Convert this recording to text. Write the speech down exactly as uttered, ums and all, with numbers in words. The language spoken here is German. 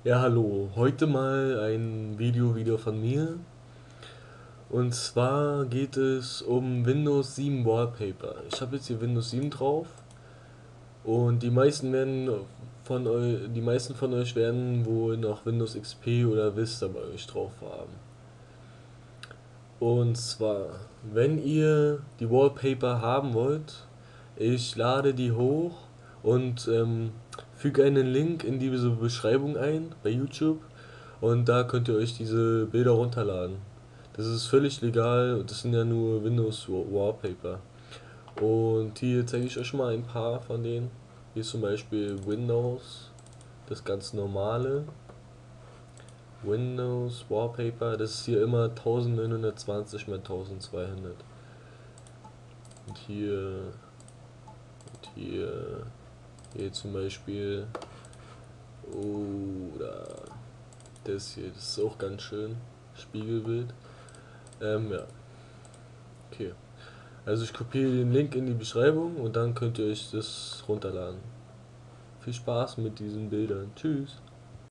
Ja, hallo. Heute mal ein Video wieder von mir. Und zwar geht es um Windows sieben Wallpaper. Ich habe jetzt hier Windows sieben drauf und die meisten werden von eu die meisten von euch werden wohl noch Windows X P oder Vista bei euch drauf haben. Und zwar, wenn ihr die Wallpaper haben wollt, ich lade die hoch und ähm, füge einen Link in diese Beschreibung ein bei YouTube und da könnt ihr euch diese Bilder runterladen. Das ist völlig legal und das sind ja nur Windows Wallpaper. Und hier zeige ich euch mal ein paar von denen. Hier ist zum Beispiel Windows, das ganz normale. Windows Wallpaper, das ist hier immer neunzehnhundertzwanzig mal zwölfhundert. Und hier, und hier, hier zum Beispiel, oder das hier, das ist auch ganz schön. Spiegelbild. Ähm, ja, okay. Also ich kopiere den Link in die Beschreibung und dann könnt ihr euch das runterladen. Viel Spaß mit diesen Bildern. Tschüss.